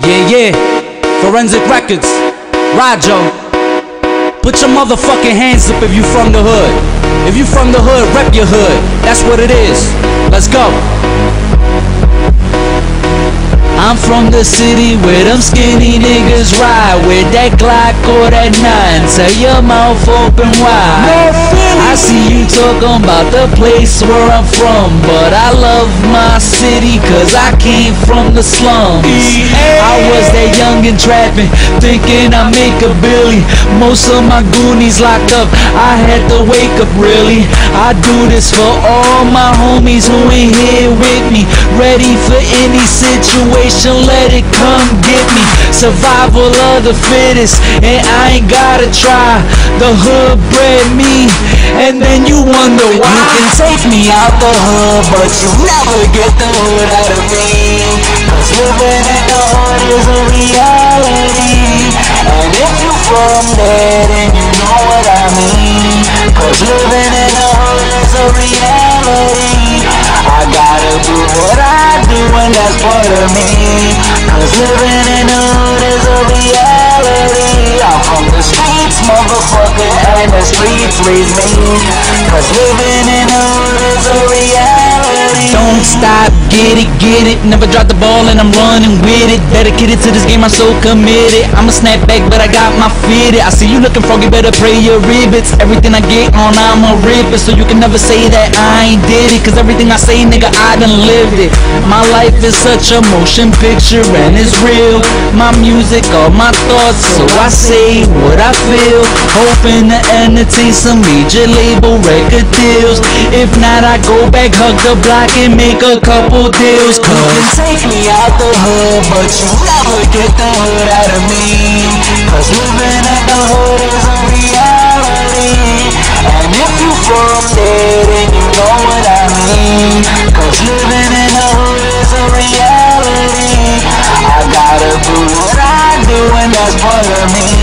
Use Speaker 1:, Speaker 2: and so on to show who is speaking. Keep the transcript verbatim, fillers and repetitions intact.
Speaker 1: Yeah, yeah, Forensic Records, Rajo. Put your motherfucking hands up if you from the hood. If you from the hood, rep your hood. That's what it is. Let's go. I'm from the city where them skinny niggas ride with that Glock or that nine. Tell your mouth open wide. I see you talking about the place where I'm from, but I love my city cause I came from the slums. I was that young and trapping, thinking I make a billy. Most of my goonies locked up, I had to wake up really. I do this for all my homies who ain't here with me, ready for any situation, let it come get me. Survival of the fittest, and I ain't gotta try. The hood bred me, and then you wonder why.
Speaker 2: You can take me out the hood, but you never get the hood out of me. Cause living in the hood is a reality, and if you from there, then you know what I mean. Cause living in the hood is a reality. I gotta do what I do, and that's part of me. Cause living in the hood is a reality. I'm from the streets, motherfucker, and the streets raise me. Cause living in the hood is a reality.
Speaker 1: Don't stop, get it, get it. Never drop the ball and I'm running with it. Dedicated to this game, I'm so committed. I'ma snap back, but I got my fitted. I see you looking froggy, better pray your ribbits. Everything I get on, I'ma rip it. So you can never say that I ain't did it, cause everything I say, nigga, I done lived it. My life is such a motion picture and it's real. My music, all my thoughts, so I say what I feel, hoping to entertain some major label record deals. If not, I go back, hug the block and make a couple deals.
Speaker 2: You can take me out the hood, but you never get the hood out of me. Cause living in the hood is a reality, and if you from there, then you know what I mean. Cause living in the hood is a reality. I gotta do what I do, and that's part of me.